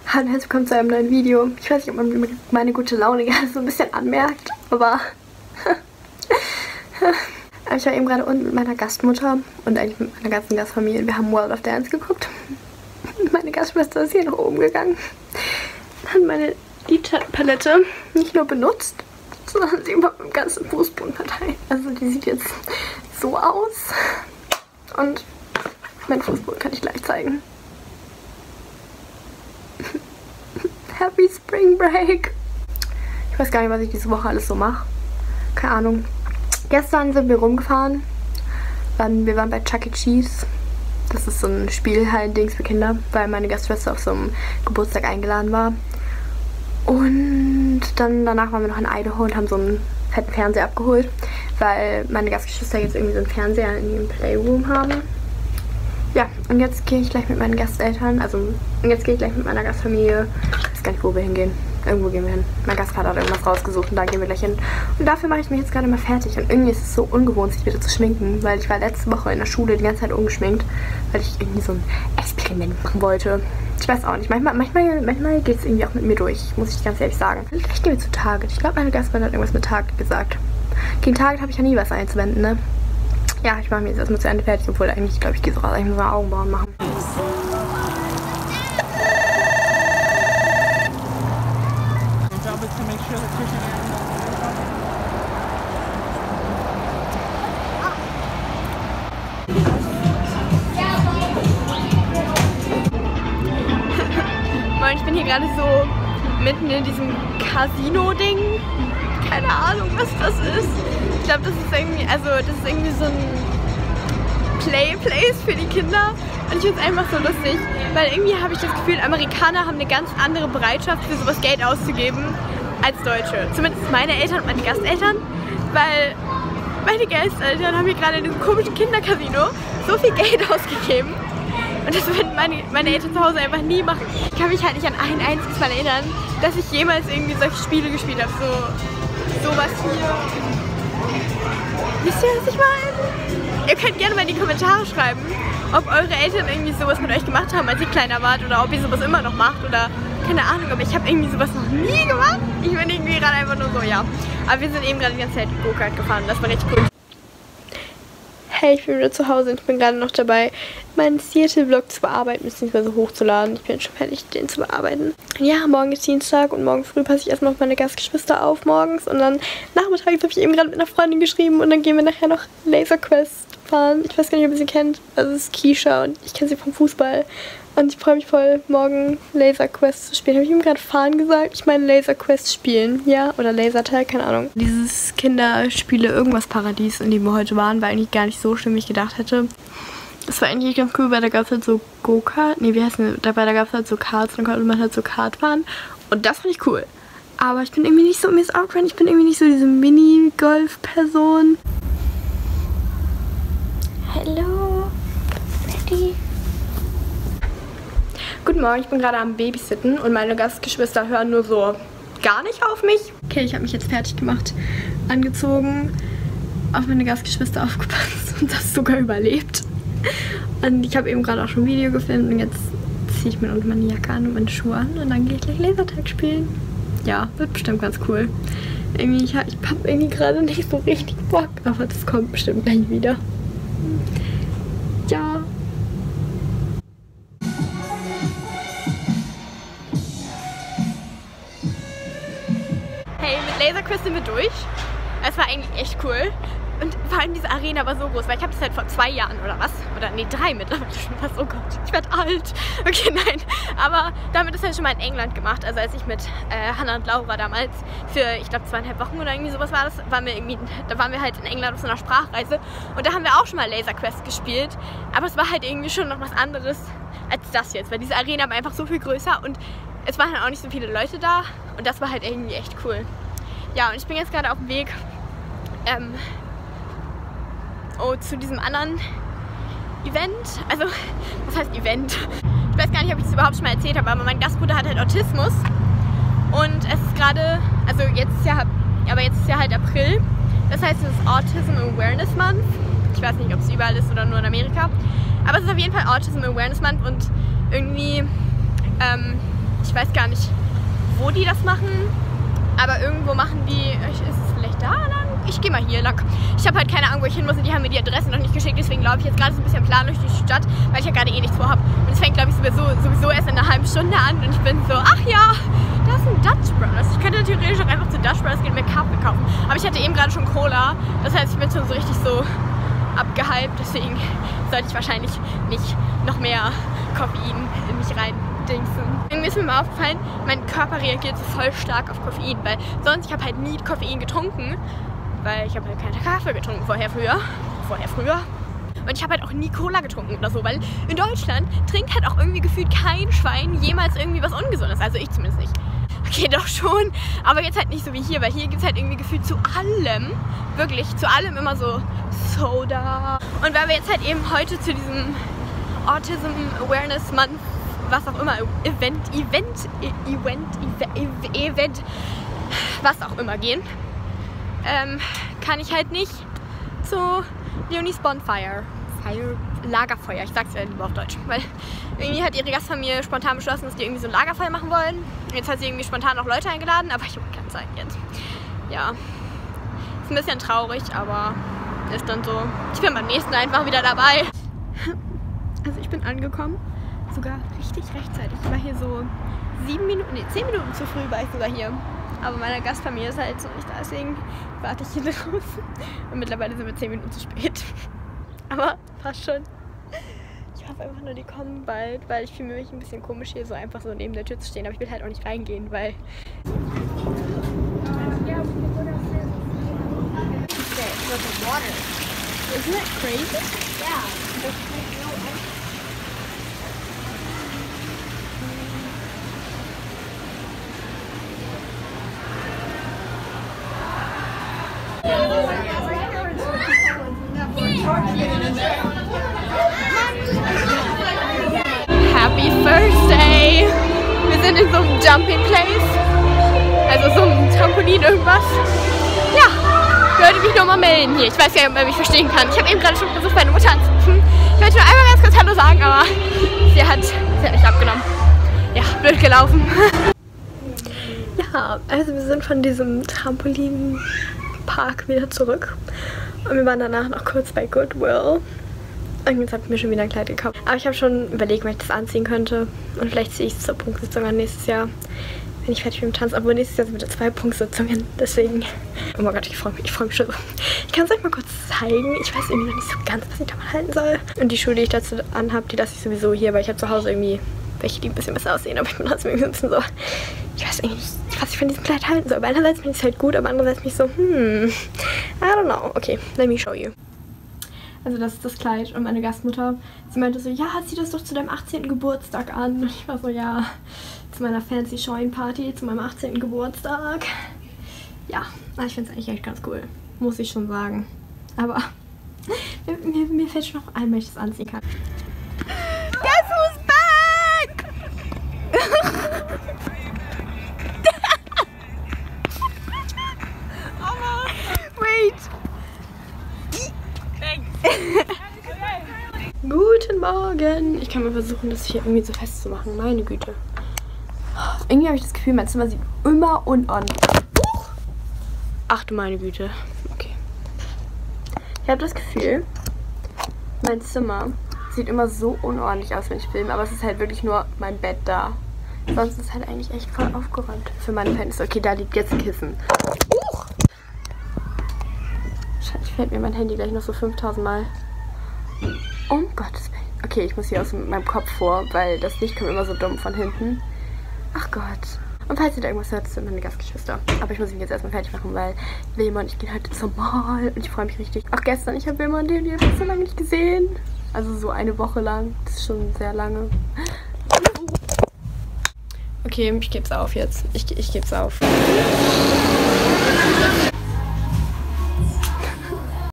Hallo und herzlich willkommen zu einem neuen Video. Ich weiß nicht, ob man meine gute Laune gerade so ein bisschen anmerkt, aber ich war eben gerade unten mit meiner Gastmutter und eigentlich mit meiner ganzen Gastfamilie. Wir haben World of Dance geguckt. Meine Gastschwester ist hier nach oben gegangen. Hat meine Lidschattenpalette nicht nur benutzt, sondern sie überhaupt im ganzen Fußboden verteilt. Also die sieht jetzt so aus. Und mein Fußboden kann ich gleich zeigen. Happy Spring Break! Ich weiß gar nicht, was ich diese Woche alles so mache. Keine Ahnung. Gestern sind wir rumgefahren. Wir waren bei Chuck E. Cheese. Das ist so ein Spielhallen-Dings für Kinder, weil meine Gastschwester auf so einem Geburtstag eingeladen war. Und dann danach waren wir noch in Idaho und haben so einen fetten Fernseher abgeholt, weil meine Gastgeschwister jetzt irgendwie so einen Fernseher in ihrem Playroom haben. Ja, und jetzt gehe ich gleich mit meinen Gasteltern, jetzt gehe ich gleich mit meiner Gastfamilie. Ich weiß gar nicht, wo wir hingehen. Irgendwo gehen wir hin. Mein Gastvater hat irgendwas rausgesucht und da gehen wir gleich hin. Und dafür mache ich mich jetzt gerade mal fertig. Und irgendwie ist es so ungewohnt, sich wieder zu schminken, weil ich war letzte Woche in der Schule die ganze Zeit ungeschminkt, weil ich irgendwie so ein Experiment machen wollte. Ich weiß auch nicht. Manchmal geht es irgendwie auch mit mir durch, muss ich ganz ehrlich sagen. Vielleicht gehen wir zu Target. Ich glaube, meine Gastfreundin hat irgendwas mit Target gesagt. Gegen Target habe ich ja nie was einzuwenden, ne? Ja, ich mache mir jetzt erstmal zu Ende fertig, obwohl eigentlich, glaube ich, gehe so raus. Ich muss mal Augenbrauen machen. Moin, ich bin hier gerade so mitten in diesem Casino-Ding. Keine Ahnung, was das ist. Ich glaube, das ist irgendwie so ein Place für die Kinder. Und ich finde es einfach so lustig, weil irgendwie habe ich das Gefühl, Amerikaner haben eine ganz andere Bereitschaft für sowas Geld auszugeben als Deutsche. Zumindest meine Eltern und meine Gasteltern, weil meine Gasteltern haben hier gerade in diesem komischen Kindercasino so viel Geld ausgegeben. Und das würden meine Eltern zu Hause einfach nie machen. Ich kann mich halt nicht an ein einziges Mal erinnern, dass ich jemals irgendwie solche Spiele gespielt habe. Sowas hier. Wisst ihr, was ich meine? Ihr könnt gerne mal in die Kommentare schreiben, ob eure Eltern irgendwie sowas mit euch gemacht haben, als ihr kleiner wart, oder ob ihr sowas immer noch macht, oder keine Ahnung, aber ich habe irgendwie sowas noch nie gemacht. Ich bin irgendwie gerade einfach nur so, ja. Aber wir sind eben gerade die ganze Zeit Go-Kart gefahren, das war richtig cool. Hey, ich bin wieder zu Hause und ich bin gerade noch dabei, meinen Seattle-Vlog zu bearbeiten bzw. hochzuladen. Ich bin schon fertig, den zu bearbeiten. Ja, morgen ist Dienstag und morgen früh passe ich erstmal auf meine Gastgeschwister auf morgens und dann nachmittags habe ich eben gerade mit einer Freundin geschrieben und dann gehen wir nachher noch Laser Quest fahren. Ich weiß gar nicht, ob ihr sie kennt. Also es ist Keisha und ich kenne sie vom Fußball. Und ich freue mich voll, morgen Laser Quest zu spielen. Habe ich ihm gerade fahren gesagt? Ich meine Laser Quest spielen, ja? Oder Lasertag, keine Ahnung. Dieses Kinderspiele irgendwas Paradies, in dem wir heute waren, war eigentlich gar nicht so schlimm, wie ich gedacht hätte. Das war eigentlich ganz cool, weil da gab es halt so Go-Kart. Nee, wie heißt denn? Dabei da gab es halt so Karts und dann konnte man halt so Kart fahren. Und das fand ich cool. Aber ich bin irgendwie nicht so, mir ist aufgefallen, ich bin irgendwie nicht so diese Mini-Golf-Person. Hallo, Betty. Guten Morgen, ich bin gerade am Babysitten und meine Gastgeschwister hören nur so gar nicht auf mich. Okay, ich habe mich jetzt fertig gemacht, angezogen, auf meine Gastgeschwister aufgepasst und das sogar überlebt. Und ich habe eben gerade auch schon ein Video gefilmt und jetzt ziehe ich mir meine Jacke an und meine Schuhe an und dann gehe ich gleich Lasertag spielen. Ja, wird bestimmt ganz cool. Irgendwie, ich habe irgendwie gerade nicht so richtig Bock, aber das kommt bestimmt gleich wieder. Ja. Hey, mit Laser Quest sind wir durch. Es war eigentlich echt cool. Und vor allem diese Arena war so groß, weil ich habe das halt vor 2 Jahren oder was? Oder nee, 3 mittlerweile schon was. Oh Gott, ich werde alt. Okay, nein. Aber damit ist halt schon mal in England gemacht. Also als ich mit Hannah und Laura damals für, ich glaube, 2,5 Wochen oder irgendwie sowas war das, da waren wir halt in England auf so einer Sprachreise. Und da haben wir auch schon mal Laser Quest gespielt. Aber es war halt irgendwie schon noch was anderes als das jetzt. Weil diese Arena war einfach so viel größer und es waren halt auch nicht so viele Leute da. Und das war halt irgendwie echt cool. Ja, und ich bin jetzt gerade auf dem Weg zu diesem anderen Event. Also, was heißt Event? Ich weiß gar nicht, ob ich das überhaupt schon mal erzählt habe, aber mein Gastbruder hat halt Autismus. Und es ist gerade, also jetzt ist ja halt April. Das heißt, es ist Autism Awareness Month. Ich weiß nicht, ob es überall ist oder nur in Amerika. Aber es ist auf jeden Fall Autism Awareness Month und irgendwie Ich weiß gar nicht, wo die das machen, aber irgendwo machen die, ist es vielleicht da lang? Ich gehe mal hier lang. Ich habe halt keine Ahnung, wo ich hin muss und die haben mir die Adresse noch nicht geschickt, deswegen glaube ich jetzt gerade so ein bisschen Plan durch die Stadt, weil ich ja gerade eh nichts vorhabe. Und es fängt, glaube ich, sowieso erst in einer halben Stunde an und ich bin so, ach ja, da ist ein Dutch Brothers. Ich könnte theoretisch auch einfach zu Dutch Brothers gehen und mir Kaffee kaufen. Aber ich hatte eben gerade schon Cola, das heißt, ich bin schon so richtig so abgehypt, deswegen sollte ich wahrscheinlich nicht noch mehr Koffein in mich reindingsen. Irgendwie ist mir mal aufgefallen, mein Körper reagiert so voll stark auf Koffein, weil sonst, ich habe halt nie Koffein getrunken, weil ich habe halt keinen Kaffee getrunken vorher früher. Und ich habe halt auch nie Cola getrunken oder so, weil in Deutschland trinkt halt auch irgendwie gefühlt kein Schwein jemals irgendwie was Ungesundes, also ich zumindest nicht. Okay, doch schon, aber jetzt halt nicht so wie hier, weil hier gibt es halt irgendwie gefühlt zu allem, wirklich zu allem immer so Soda. Und weil wir jetzt halt eben heute zu diesem Autism Awareness Month, was auch immer, Event, was auch immer gehen, kann ich halt nicht zu Leonie's Bonfire, Lagerfeuer, ich sag's ja lieber auf Deutsch, weil irgendwie hat ihre Gastfamilie spontan beschlossen, dass die irgendwie so ein Lagerfeuer machen wollen. Jetzt hat sie irgendwie spontan auch Leute eingeladen, aber ich habe keine Zeit jetzt. Ja, ist ein bisschen traurig, aber ist dann so. Ich bin beim nächsten einfach wieder dabei. Also ich bin angekommen, sogar richtig rechtzeitig. Ich war hier so 10 Minuten zu früh war ich sogar hier. Aber meine Gastfamilie ist halt so nicht da, deswegen warte ich hier draußen. Und mittlerweile sind wir 10 Minuten zu spät. Aber passt schon. Ich hoffe einfach nur, die kommen bald, weil ich fühle mich ein bisschen komisch hier so einfach so neben der Tür zu stehen. Aber ich will halt auch nicht reingehen, weil... Isn't that crazy? Yeah. Happy Thursday! Wir sind in so einem Jumping Place, also so einem Trampolin irgendwas. Ja, ich wollte mich nur mal melden hier. Ich weiß ja, ob man mich verstehen kann. Ich habe eben gerade schon versucht, meine Mutter anzurufen. Ich wollte nur einmal ganz kurz Hallo sagen, aber sie hat nicht abgenommen. Ja, blöd gelaufen. Ja, also wir sind von diesem Trampolinpark wieder zurück. Und wir waren danach noch kurz bei Goodwill. Und jetzt habe ich mir schon wieder ein Kleid gekauft. Aber ich habe schon überlegt, ob ich das anziehen könnte. Und vielleicht ziehe ich es zur Punktsitzung an nächstes Jahr. Wenn ich fertig mit dem Tanz. Obwohl nächstes Jahr sind wieder 2 Punktsitzungen. Deswegen. Oh mein Gott, ich freue mich schon so. Ich kann es euch mal kurz zeigen. Ich weiß irgendwie noch nicht so ganz, was ich davon halten soll. Und die Schuhe, die ich dazu anhabe, die lasse ich sowieso hier, weil ich habe zu Hause irgendwie welche, die ein bisschen besser aussehen. Aber ich bin trotzdem irgendwie ein bisschen so. Ich weiß irgendwie nicht, was ich von diesem Kleid halten soll. Aber einerseits finde ich es halt gut, aber andererseits mich so, I don't know. Okay, let me show you. Also das ist das Kleid und meine Gastmutter, sie meinte so, ja, zieh das doch zu deinem 18. Geburtstag an. Und ich war so, ja, zu meiner fancy Scheunenparty, zu meinem 18. Geburtstag. Ja, ich finde es eigentlich echt ganz cool, muss ich schon sagen. Aber mir fällt schon noch ein, wenn ich das anziehen kann. Guess who's back? Wait. Guten Morgen. Ich kann mal versuchen, das hier irgendwie so festzumachen. Meine Güte. Irgendwie habe ich das Gefühl, mein Zimmer sieht immer unordentlich aus. Ach du meine Güte. Okay. Ich habe das Gefühl, mein Zimmer sieht immer so unordentlich aus, wenn ich filme. Aber es ist halt wirklich nur mein Bett da. Sonst ist es halt eigentlich echt voll aufgeräumt für meine Fenster. Okay, da liegt jetzt ein Kissen. Wahrscheinlich fällt mir mein Handy gleich noch so 5000 Mal. Um Gottes Willen. Okay, ich muss hier aus meinem Kopf vor, weil das Licht kommt immer so dumm von hinten. Ach Gott. Und falls ihr da irgendwas hört, das sind meine Gastgeschwister. Aber ich muss mich jetzt erstmal fertig machen, weil Wilma und ich gehen heute zum Mall. Und ich freue mich richtig. Auch gestern, ich habe Wilma und die so lange nicht gesehen. Also so eine Woche lang. Das ist schon sehr lange. Okay, ich geb's auf jetzt. Ich geb's auf.